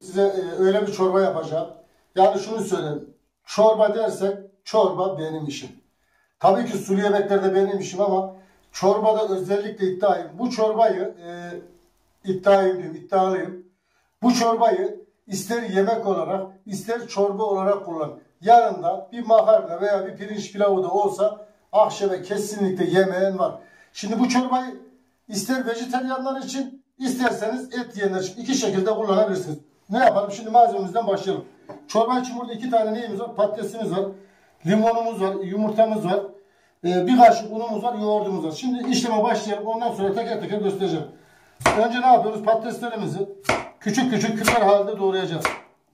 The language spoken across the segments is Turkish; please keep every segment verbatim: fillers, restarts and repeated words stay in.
Size e, öyle bir çorba yapacağım. Yani şunu söyleyeyim. Çorba dersek çorba benim işim. Tabii ki sulu yemekler de benim işim ama çorbada özellikle iddiayım. Bu çorbayı e, iddiayım diyorum, iddialıyım. Bu çorbayı ister yemek olarak ister çorba olarak kullan. Yanında bir makarna veya bir pirinç pilavı da olsa akşama kesinlikle yemeğin var. Şimdi bu çorbayı ister vejetaryenler için isterseniz et yiyenler için iki şekilde kullanabilirsiniz. Ne yapalım? Şimdi malzememizden başlayalım. Çorba için burada iki tane neyimiz var? Patatesimiz var, limonumuz var, yumurtamız var, ee, bir kaşık unumuz var, yoğurdumuz var. Şimdi işleme başlayalım. Ondan sonra teker teker göstereceğim. Önce ne yapıyoruz? Patateslerimizi küçük küçük küpler halinde doğrayacağız.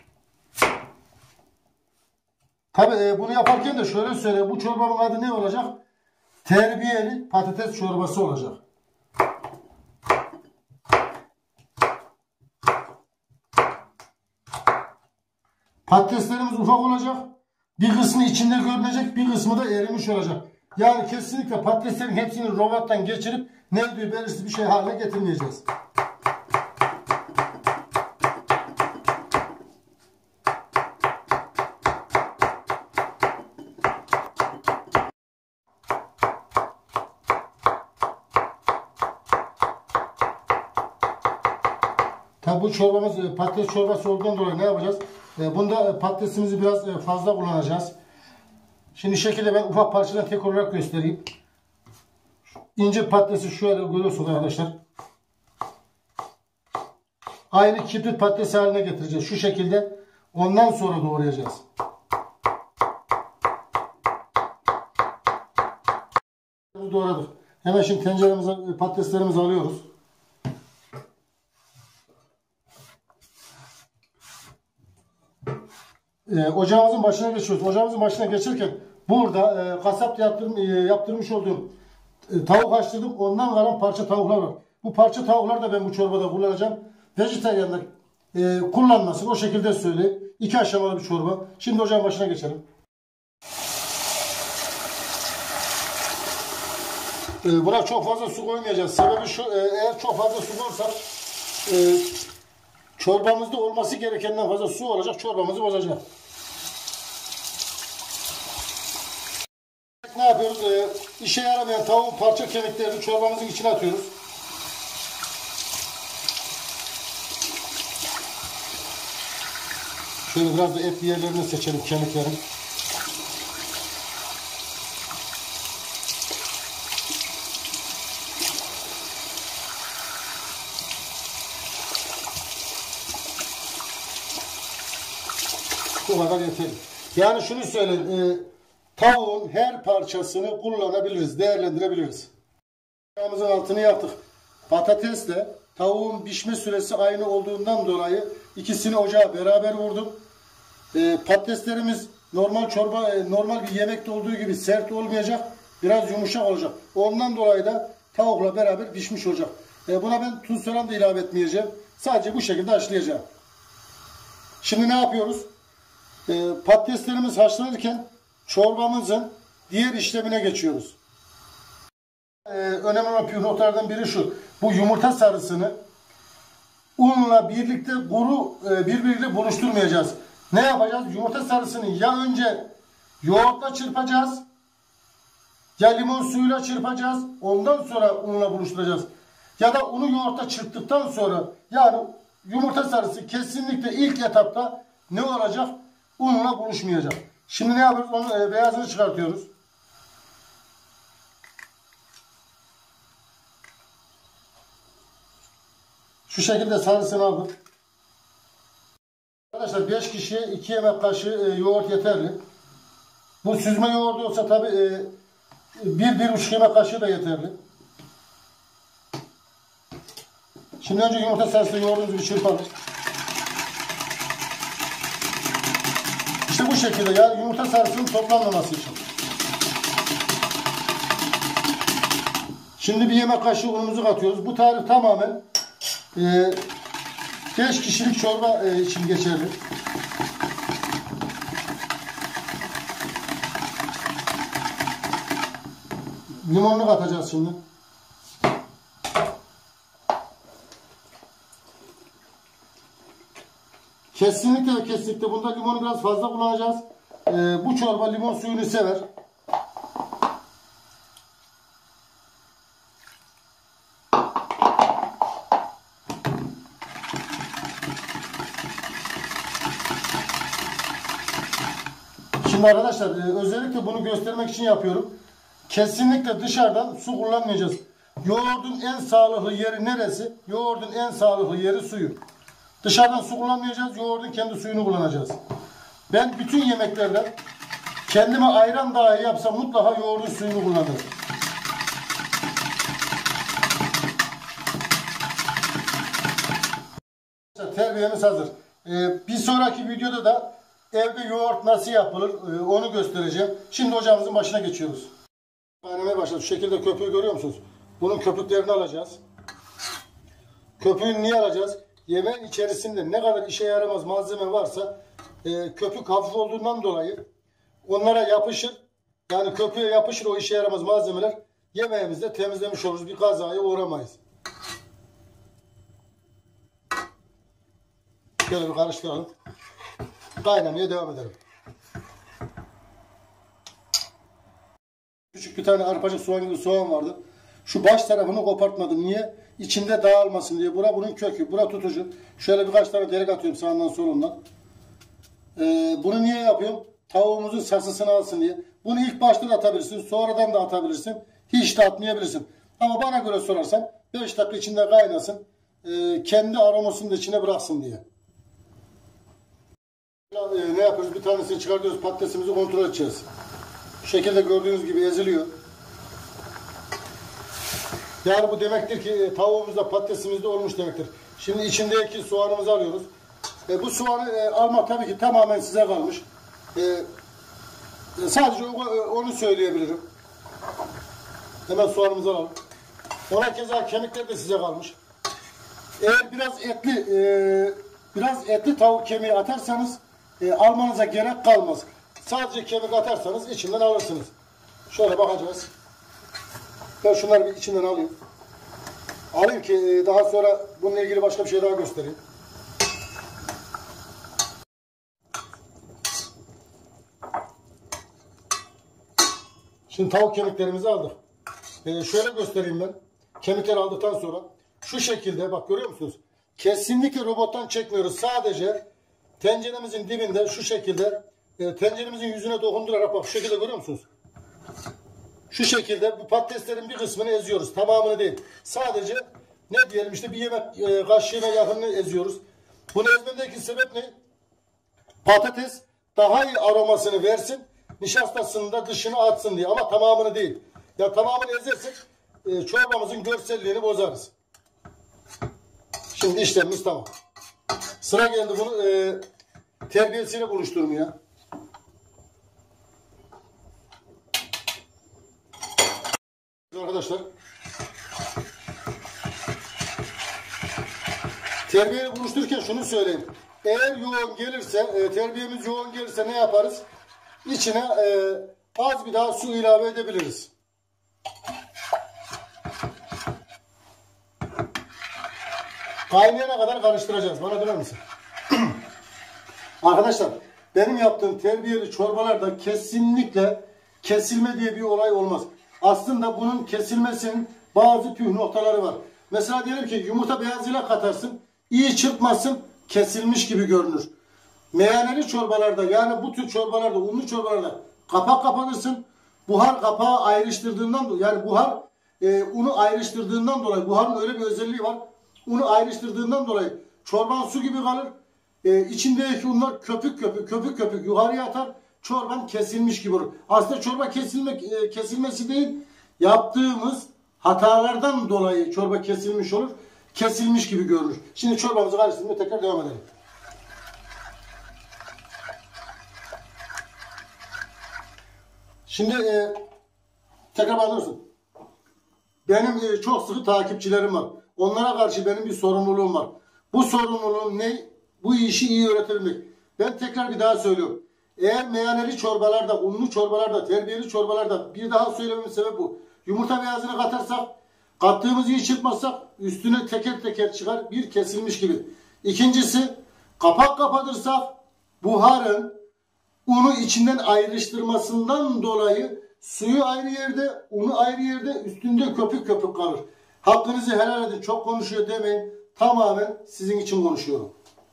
Tabi e, bunu yaparken de şöyle söyleyeyim. Bu çorbanın adı ne olacak? Terbiyeli patates çorbası olacak. Patateslerimiz ufak olacak. Bir kısmı içinde görünecek, bir kısmı da erimiş olacak. Yani kesinlikle patateslerin hepsini robottan geçirip ne olduğu belirsiz bir şey haline getirmeyeceğiz. Tabi bu çorbamız patates çorbası olduğundan dolayı ne yapacağız? Bunda patatesimizi biraz fazla kullanacağız. Şimdi şekilde ben ufak parçadan tek olarak göstereyim. İnce patatesi şöyle görüyorsunuz arkadaşlar. Aynı kibrit patates haline getireceğiz. Şu şekilde. Ondan sonra doğrayacağız. Doğradık. Hemen şimdi tenceremize patateslerimizi alıyoruz. Ee, ocağımızın başına geçiyoruz. Ocağımızın başına geçirken burada e, kasapta yaptırm, e, yaptırmış olduğum e, tavuk haşladım. Ondan kalan parça tavuklar var. Bu parça tavuklar da ben bu çorbada kullanacağım. Vejetaryenler e, kullanmasın. O şekilde söyleyeyim. İki aşamalı bir çorba. Şimdi ocağın başına geçelim. E, buna çok fazla su koymayacağız. Sebebi şu, e, eğer çok fazla su koyarsak e, çorbamızda olması gerekenden fazla su olacak. Çorbamızı bozacak. Ne yapıyoruz? Ee, işe yaramayan tavuğun parça kemiklerini çorbamızın içine atıyoruz. Şöyle biraz da et yerlerini seçelim, kemiklerin. Bu kadar yeterli. Yani şunu söyleyeyim. E, tavuğun her parçasını kullanabiliriz, değerlendirebiliriz. Ocağımızın altını yaktık. Patatesle tavuğun pişme süresi aynı olduğundan dolayı ikisini ocağa beraber vurdum. E, patateslerimiz normal çorba, e, normal bir yemekte olduğu gibi sert olmayacak. Biraz yumuşak olacak. Ondan dolayı da tavukla beraber pişmiş olacak. E, buna ben tuz falan da ilave etmeyeceğim. Sadece bu şekilde haşlayacağım. Şimdi ne yapıyoruz? E, patateslerimiz haşlanırken çorbamızın diğer işlemine geçiyoruz. Ee, önemli olan püf noktalardan biri şu. Bu yumurta sarısını unla birlikte kuru e, birbiriyle buluşturmayacağız. Ne yapacağız? Yumurta sarısını ya önce yoğurtla çırpacağız ya limon suyuyla çırpacağız. Ondan sonra unla buluşturacağız. Ya da unu yoğurtla çırptıktan sonra yani yumurta sarısı kesinlikle ilk etapta ne olacak? Unla buluşmayacak. Şimdi ne yapıyoruz? Onun e, beyazını çıkartıyoruz. Şu şekilde sarısını aldık. Arkadaşlar beş kişiye iki yemek kaşığı e, yoğurt yeterli. Bu süzme yoğurdu olsa tabi e, bir bir buçuk yemek kaşığı da yeterli. Şimdi önce yumurta sarısıyla yoğurdumuzu bir çırpalım. İşte bu şekilde yani yumurta sarısının toplanmaması için. Şimdi bir yemek kaşığı unumuzu katıyoruz. Bu tarif tamamen e, beş kişilik çorba e, için geçerli. Limonunu katacağız şimdi. Kesinlikle ve kesinlikle bunda limonu biraz fazla kullanacağız. Ee, bu çorba limon suyunu sever. Şimdi arkadaşlar e, özellikle bunu göstermek için yapıyorum. Kesinlikle dışarıdan su kullanmayacağız. Yoğurdun en sağlıklı yeri neresi? Yoğurdun en sağlıklı yeri suyu. Dışarıdan su kullanmayacağız. Yoğurdun kendi suyunu kullanacağız. Ben bütün yemeklerde kendime ayran dahi yapsam mutlaka yoğurdun suyunu kullanırım. Terbiyemiz hazır. Ee, bir sonraki videoda da evde yoğurt nasıl yapılır ee, onu göstereceğim. Şimdi ocağımızın başına geçiyoruz. Kaynamaya başladı. Şu şekilde köpüğü görüyor musunuz? Bunun köpüklerini alacağız. Köpüğünü niye alacağız? Yemeğin içerisinde ne kadar işe yaramaz malzeme varsa e, köpük hafif olduğundan dolayı onlara yapışır. Yani köpüğe yapışır o işe yaramaz malzemeler. Yemeğimizde temizlemiş oluruz. Bir kazaya uğramayız. Şöyle bir karıştıralım. Kaynamaya devam edelim. Küçük bir tane arpacık soğan gibi soğan vardı. Şu baş tarafını kopartmadım. Niye? İçinde dağılmasın diye. Bura bunun kökü. Bura tutucu. Şöyle birkaç tane delik atıyorum sağından solundan. Ee, bunu niye yapıyorum? Tavuğumuzun sasısını alsın diye. Bunu ilk başta da atabilirsin. Sonradan da atabilirsin. Hiç de atmayabilirsin. Ama bana göre sorarsan beş dakika içinde kaynasın. Ee, kendi aromasını da içine bıraksın diye. Ee, ne yapıyoruz? Bir tanesini çıkartıyoruz. Patatesimizi kontrol edeceğiz. Şu şekilde gördüğünüz gibi eziliyor. Yani bu demektir ki tavuğumuzda patatesimizde olmuş demektir. Şimdi içindeki soğanımızı alıyoruz. E, bu soğanı e, almak tabii ki tamamen size kalmış. E, e, sadece o, onu söyleyebilirim. Hemen soğanımızı alalım. Ona keza kemikler de size kalmış. Eğer biraz etli e, biraz etli tavuk kemiği atarsanız e, almanıza gerek kalmaz. Sadece kemik atarsanız içinden alırsınız. Şöyle bakacağız. Ben şunları bir içinden alayım. Alayım ki daha sonra bununla ilgili başka bir şey daha göstereyim. Şimdi tavuk kemiklerimizi aldık. Ee, şöyle göstereyim ben. Kemikleri aldıktan sonra şu şekilde bak görüyor musunuz? Kesinlikle robottan çekmiyoruz. Sadece tenceremizin dibinde şu şekilde e, tenceremizin yüzüne dokundurarak bak şu şekilde görüyor musunuz? Şu şekilde bu patateslerin bir kısmını eziyoruz. Tamamını değil. Sadece ne diyelim işte bir yemek e, kaşığına yakınını eziyoruz. Bunu ezmemdeki sebep ne? Patates daha iyi aromasını versin. Nişastasını da dışına atsın diye. Ama tamamını değil. Ya tamamını ezersek e, çorbamızın görselliğini bozarız. Şimdi işlemimiz tamam. Sıra geldi bunu e, terbiyesiyle buluşturmaya. Arkadaşlar terbiyeyi buluştururken şunu söyleyeyim. Eğer yoğun gelirse e, terbiyemiz yoğun gelirse ne yaparız? İçine e, az bir daha su ilave edebiliriz. Kaynayana kadar karıştıracağız. Bana döner misin? Arkadaşlar benim yaptığım terbiyeli çorbalarda kesinlikle kesilme diye bir olay olmaz. Aslında bunun kesilmesinin bazı püf noktaları var. Mesela diyelim ki yumurta beyazıyla katarsın, iyi çırpmasın, kesilmiş gibi görünür. Meyaneli çorbalarda yani bu tür çorbalarda, unlu çorbalarda kapak kapatırsın. Buhar kapağı ayrıştırdığından dolayı yani buhar e, unu ayrıştırdığından dolayı buharın öyle bir özelliği var. Unu ayrıştırdığından dolayı çorban su gibi kalır. E, içindeki unlar köpük köpük köpük köpük yukarıya atar. Çorban kesilmiş gibi olur. Aslında çorba kesilme, e, kesilmesi değil, yaptığımız hatalardan dolayı çorba kesilmiş olur. Kesilmiş gibi görünür. Şimdi çorbamızı karıştırmaya tekrar devam edelim. Şimdi e, tekrar bağlıyorsun. Benim e, çok sıkı takipçilerim var. Onlara karşı benim bir sorumluluğum var. Bu sorumluluğum ne? Bu işi iyi öğretebilmek. Ben tekrar bir daha söylüyorum. Eğer meyaneli çorbalarda, unlu çorbalarda, terbiyeli çorbalarda bir daha söylememin sebebi bu. Yumurta beyazını katarsak, kattığımızı iyi çırpmazsak üstüne teker teker çıkar bir kesilmiş gibi. İkincisi Kapak kapatırsak buharın unu içinden ayrıştırmasından dolayı suyu ayrı yerde, unu ayrı yerde, üstünde köpük köpük kalır. Hakkınızı helal edin. Çok konuşuyor demeyin. Tamamen sizin için konuşuyorum.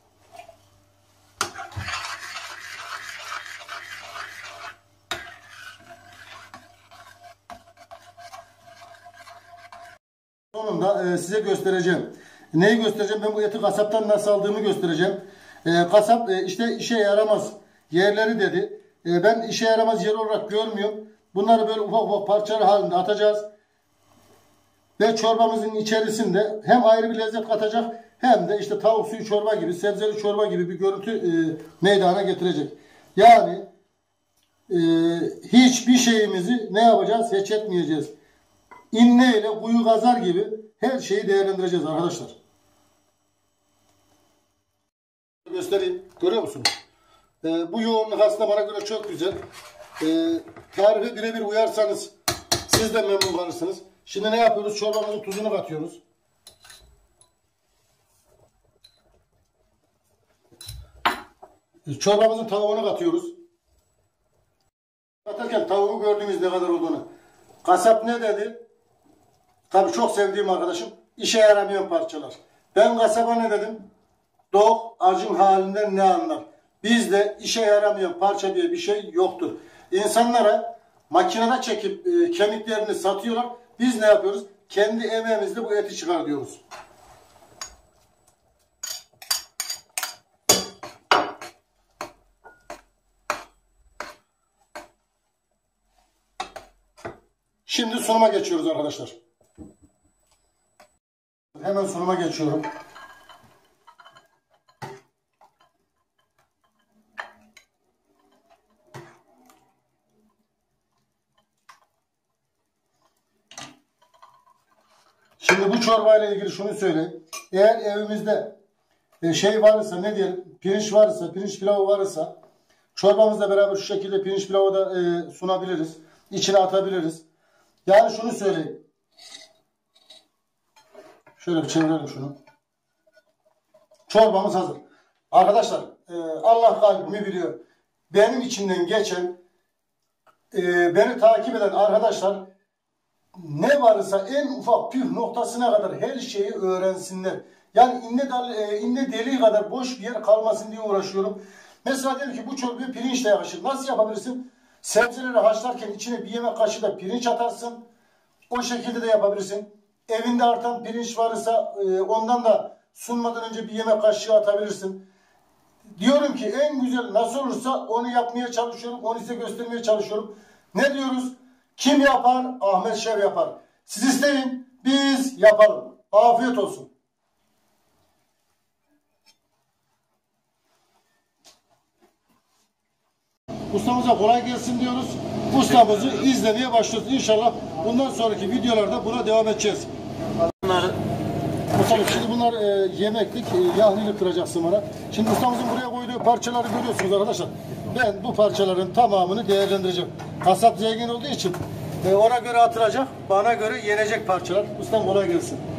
Sonunda e, size göstereceğim. Neyi göstereceğim? Ben bu eti kasaptan nasıl aldığımı göstereceğim. E, kasap e, işte işe yaramaz yerleri dedi. E, ben işe yaramaz yer olarak görmüyorum. Bunları böyle ufak ufak parçalar halinde atacağız. Ve çorbamızın içerisinde hem ayrı bir lezzet katacak hem de işte tavuk suyu çorba gibi, sebzeli çorba gibi bir görüntü e, meydana getirecek. Yani e, hiçbir şeyimizi ne yapacağız? Hiç etmeyeceğiz. İnne ile kuyu kazar gibi her şeyi değerlendireceğiz arkadaşlar. Göstereyim. Görüyor musunuz? Ee, bu yoğunluk aslında bana göre çok güzel. Ee, tarife birebir uyarsanız siz de memnun kalırsınız. Şimdi ne yapıyoruz? Çorbamızın tuzunu katıyoruz. Çorbamızın tavuğunu katıyoruz. Katarken tavuğu gördüğünüz ne kadar olduğunu. Kasap ne dedi? Tabii çok sevdiğim arkadaşım. İşe yaramayan parçalar. Ben kasaba ne dedim? Dok acın halinden ne anlar? Bizde işe yaramayan parça diye bir şey yoktur. İnsanlara makinede çekip e, kemiklerini satıyorlar. Biz ne yapıyoruz? Kendi emeğimizle bu eti çıkartıyoruz. Şimdi sunuma geçiyoruz arkadaşlar. Hemen sunuma geçiyorum. Şimdi bu çorba ile ilgili şunu söyleyeyim. Eğer evimizde şey varsa, ne diyelim, pirinç varsa, pirinç pilavı varsa çorbamızla beraber şu şekilde pirinç pilavı da e, sunabiliriz. İçine atabiliriz. Yani şunu söyleyeyim. Şöyle bir çevirelim şunu. Çorbamız hazır. Arkadaşlar e, Allah kalbimi biliyor. Benim içinden geçen e, beni takip eden arkadaşlar ne varsa en ufak püf noktasına kadar her şeyi öğrensinler. Yani inne, e, inne deliği kadar boş bir yer kalmasın diye uğraşıyorum. Mesela dedim ki bu çorbaya pirinç de yakışır. Nasıl yapabilirsin? Sebzeleri haşlarken içine bir yemek kaşığı da pirinç atarsın. O şekilde de yapabilirsin. Evinde artan pirinç varsa e, ondan da sunmadan önce bir yemek kaşığı atabilirsin. Diyorum ki en güzel nasıl olursa onu yapmaya çalışıyorum. Onu size göstermeye çalışıyorum. Ne diyoruz? Kim yapar? Ahmet Şef yapar. Siz isteyin, biz yapalım. Afiyet olsun. Ustamıza kolay gelsin diyoruz. Ustamızı izlemeye başlıyoruz. İnşallah bundan sonraki videolarda buna devam edeceğiz. Bunları Ustamız şimdi bunlar e, yemeklik, e, yahnili kıracaksın bana. Şimdi ustamızın buraya koyduğu parçaları görüyorsunuz arkadaşlar. Ben bu parçaların tamamını değerlendireceğim. Kasap zengin olduğu için e, ona göre atılacak, bana göre yenecek parçalar. Ustam kolay gelsin.